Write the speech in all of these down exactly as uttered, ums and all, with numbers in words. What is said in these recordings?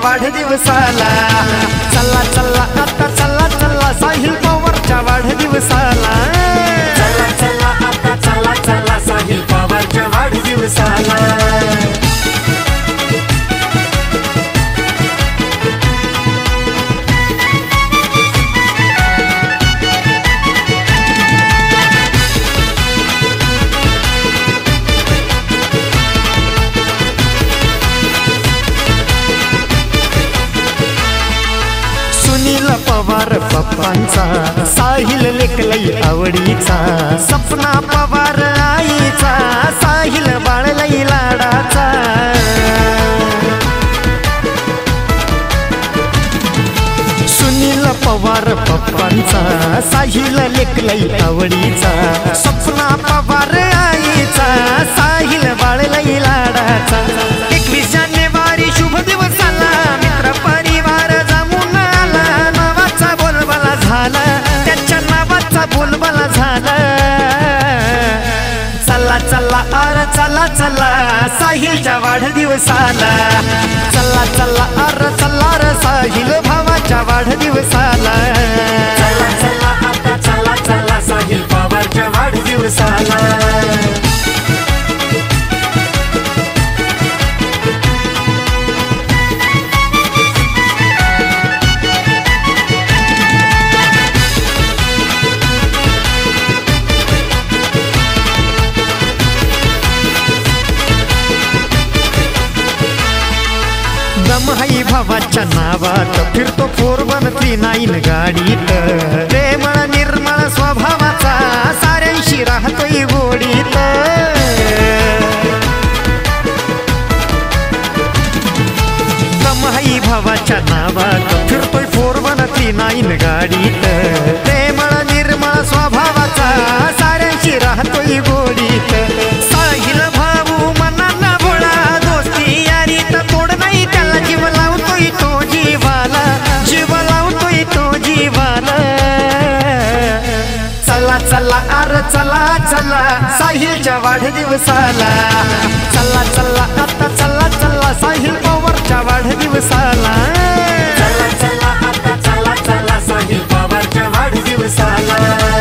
वाढदिवसाला चला चला आता चला चला साहिल पवारच्या वाढदिवसाला चला चला आता चला चला साहिल पवारच्या वाढदिवसाला पवार पप्पांचा साहिल लेकलई आवडीचा सपना पवार आईचा साहिल बाळलई लाडाचा सुनील पवार पप्पांचा साहिल लेकलई आवडीचा सपना पवार आईचा साहिल बाळलई लाडाचा एकवीस जानेवारी शुभ दिवसाला मित्र परिवार त्याच्या नावाचा बोलबाला झाला चला चला अर चला चला साहिलच्या वाढदिवसाला चला चला अर चला र साहिल भावाच्या वाढदिवसाला चला चला आता चला चला साहिल पवारच्या वाढदिवसाला दमहाई भावाच्या नावात फिरतो फोर वन थ्री नाईन गाडीत प्रेमळ निर्मळ स्वभावाचा साऱ्यांशी राहतोय गोडीत दमहाई भावाच्या नावात फिरतोय फोर वन थ्री नाईन गाडीत प्रेमळ निर्मळ स्वभावाचा साऱ्यांशी राहतोय गोडीत साहिल भाऊ मनाला भोळा दोस्ती यारीत तोड नाही त्याला जीव लावतोय तो जीवाला जीव लावतोय तो जीवाला चला चला अर चला चला साहिलच्या वाढदिवसाला चला चला आता चला चला साहिल पवारच्या वाढदिवसाला चला चला आता चला चला साहिल पवारच्या वाढदिवसाला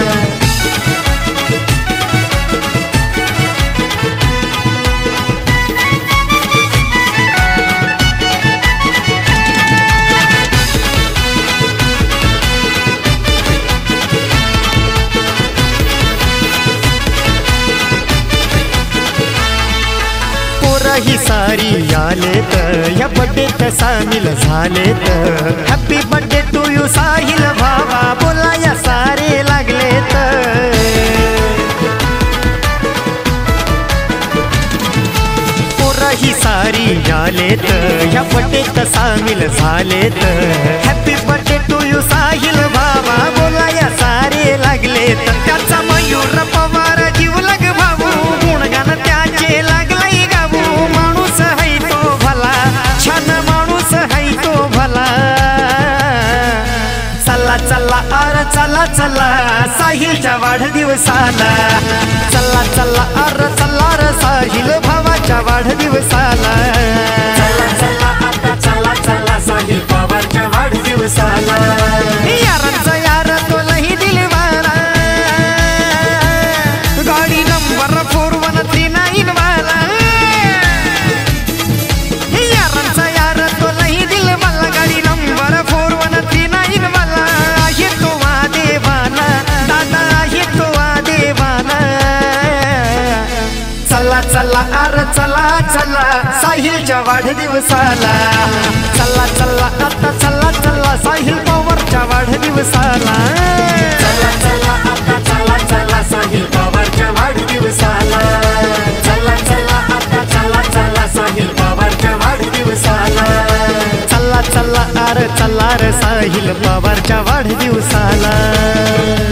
ही सारी आलेत या बड्डेत सामील झालेत happy birthday to you Sahil भावा बोला या सारे लागलेत ही सारी आलेत या बड्डेत सामील झालेत happy birthday to you Sahil भावा बोला या सारे लागलेत त्याचा मयूर पवार जीव लग भाऊ गुणगान त्याचे लागलंय गाऊ माणूस है तो भला छान माणूस है तो भला चला चला अर चला चला साहिलच्या वाढदिवसाला चला चला अर चला र साहिल भावाच्या वाढदिवसाला चला चला आता चला चला साहिल पवारच्या वाढदिवसाला यारांचा यार तो लही दिलवाला गाडी number four one three nine वाला यारांचा यार तो लही दिलवाला गाडी number four one three nine वाला आहे तो वादेवाला दादा आहे तो वादेवाला चला चला अर चला चला साहिलच्या वाढदिवसाला चला चला आता चला चला साहिल पवारच्या वाढदिवसाला चला चला आता चला चला साहिल पवारच्या वाढदिवसाला चला चला आता चला चला साहिल पवारच्या वाढदिवसाला चला चला अर चला र साहिल पवारच्या वाढदिवसाला